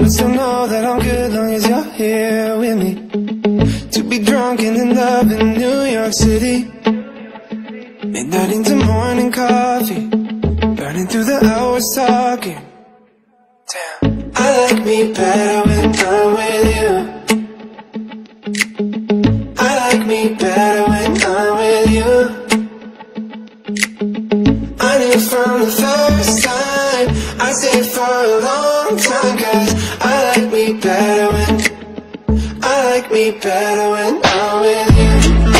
still know that I'm good long as you're here with me. To be drunk and in love in New York City. Midnight into morning coffee, burning through the hours talking. Damn, I like me better when I'm with you. I like me better when I'm with you. I knew from the first time, I stayed for a long time, 'cause I like me better when I'm with you.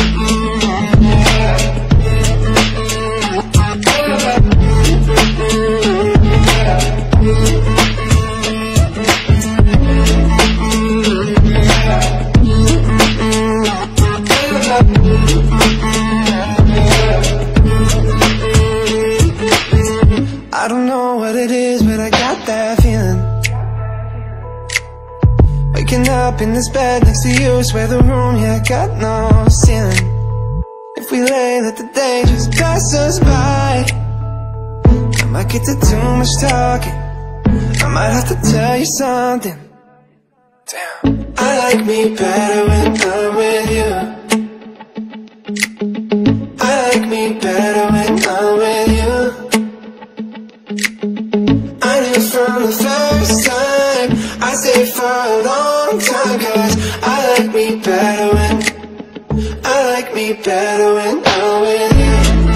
I don't know what it is, but I got that feeling. Waking up in this bed next to you, swear the room, yeah, got no ceiling. If we lay, let the day just pass us by. I might get to too much talking, I might have to tell you something. Damn, I like me better when I'm with you. I like me better when I'm with you. I knew from the first time, I stayed for a long time, 'cause I like me better when I'm with you.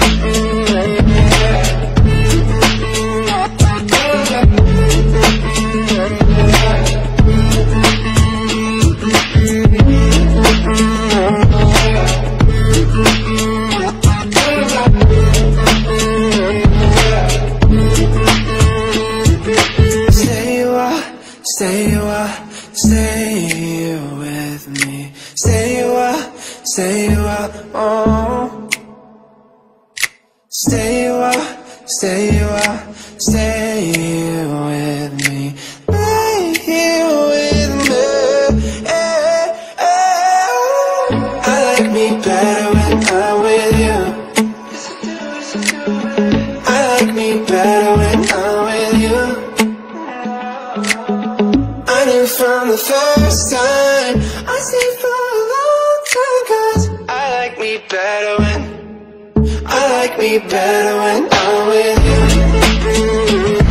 Stay with me. Stay oh. Stay with me. Stay with me. I like me better when I'm with you. I like me better when I'm with you. I knew from the first time, I stayed for a long time, 'cause I like me better when I'm with you.